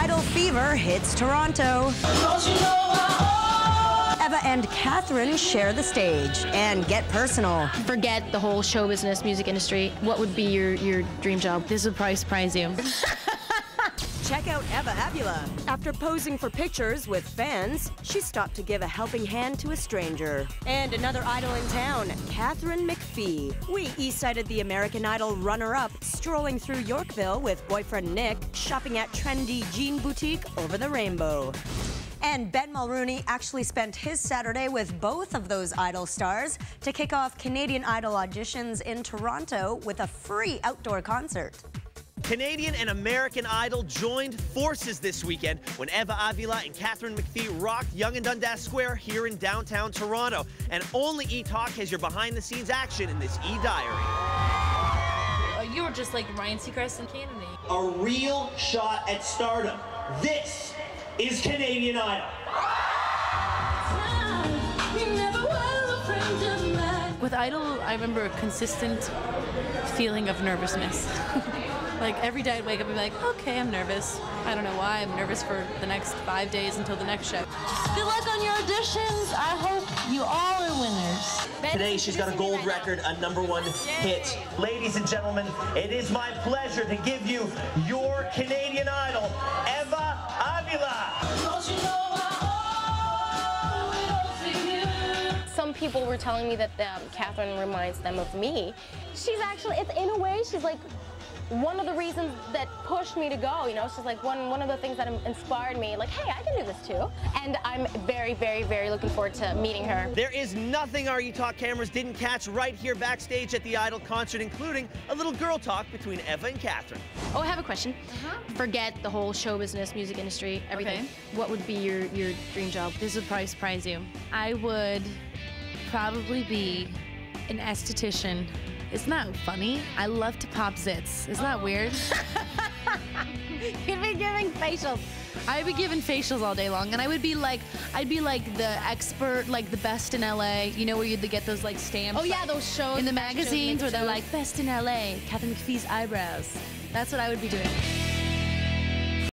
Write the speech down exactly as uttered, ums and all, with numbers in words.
Idol fever hits Toronto. Eva and Katharine share the stage and get personal. Forget the whole show business, music industry. What would be your, your dream job? This would probably surprise you. Check out Eva Avila. After posing for pictures with fans, she stopped to give a helping hand to a stranger. And another idol in town, Katharine McPhee. We east-sided the American Idol runner-up, strolling through Yorkville with boyfriend Nick, shopping at trendy jean boutique over the rainbow. And Ben Mulrooney actually spent his Saturday with both of those Idol stars to kick off Canadian Idol auditions in Toronto with a free outdoor concert. Canadian and American Idol joined forces this weekend when Eva Avila and Katharine McPhee rocked Yonge and Dundas Square here in downtown Toronto. And only E-Talk has your behind-the-scenes action in this E-Diary. Uh, you were just like Ryan Seacrest and Canada. A real shot at stardom. This is Canadian Idol. With Idol, I remember a consistent feeling of nervousness. Like every day I'd wake up and be like, okay, I'm nervous. I don't know why. I'm nervous for the next five days until the next show. Good luck on your auditions. I hope you all are winners. Today she's got a gold record, a number one hit. Ladies and gentlemen, it is my pleasure to give you your Canadian Idol, Eva Avila. Some people were telling me that um, Katharine reminds them of me. She's actually, it's in a way, she's like one of the reasons that pushed me to go, you know, she's like one, one of the things that inspired me, like, hey, I can do this too. And I'm very, very, very looking forward to meeting her. There is nothing our E-Talk cameras didn't catch right here backstage at the Idol concert, including a little girl talk between Eva and Katharine. Oh, I have a question. Uh-huh. Forget the whole show business, music industry, everything. Okay. What would be your, your dream job? This would probably surprise you. I would probably be an esthetician. Isn't that funny? I love to pop zits. Isn't that weird? You'd be giving facials. I'd be giving facials all day long, and I would be like, I'd be like the expert, like the best in L A. You know where you'd get those like stamps? Oh yeah, those shows. In the best shows, magazines where they're shows. like, best in L A, Katharine McPhee's eyebrows. That's what I would be doing.